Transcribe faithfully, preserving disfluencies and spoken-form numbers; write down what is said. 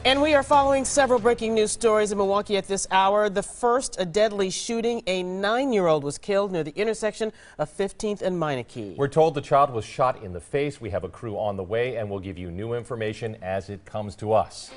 And we are following several breaking news stories in Milwaukee at this hour. The first, a deadly shooting. A nine-year-old was killed near the intersection of fifteenth and Meineke. We're told the child was shot in the face. We have a crew on the way, and we'll give you new information as it comes to us.